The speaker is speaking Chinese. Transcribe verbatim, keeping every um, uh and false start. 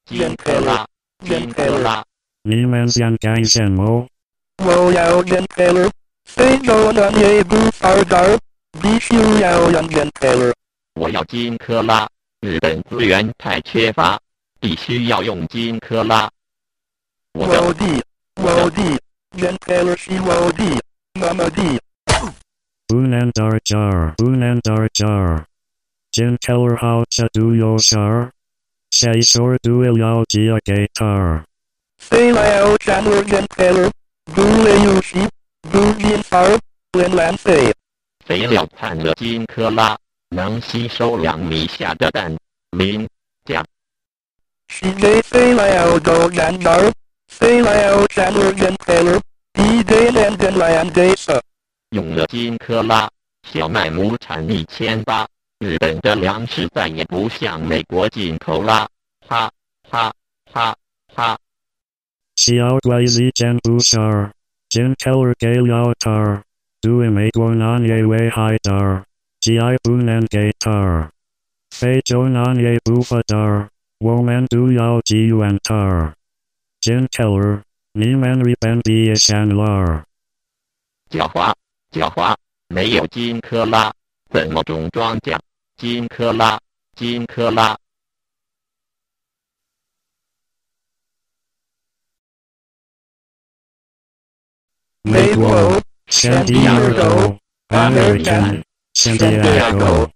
金克拉，金克拉。 你们想干什么？ 我要Jinkela，非洲南也不发达，必须要用Jinkela。 我要金克拉，日本资源太缺乏，必须要用金克拉。我的， 我的，我的，Jinkela是我的，妈妈的。 不能打架，不能打架。Jinkela好这都有事儿，谁说都要借给他？ 谁要占了Jinkela？不会有事，不进法，连浪费。 肥料掺了金克拉，能吸收两米下的氮、磷、钾。 是这肥料都占哪儿？肥料占了Jinkela，一点点跟两得色。 用了金克拉，小麦亩产一千八，日本的粮食再也不向美国进口啦！哈哈哈哈！ 小鬼子真不事儿，Jinkela给了他，对美国农业危害大，既爱不能给他。非洲农业不发达，我们都要支援他。Jinkela，你们日本毕业生了。 狡猾，狡猾，没有金克拉，怎么种庄稼？金克拉，金克拉。 美国， Shendiyage, American, Shendiyage.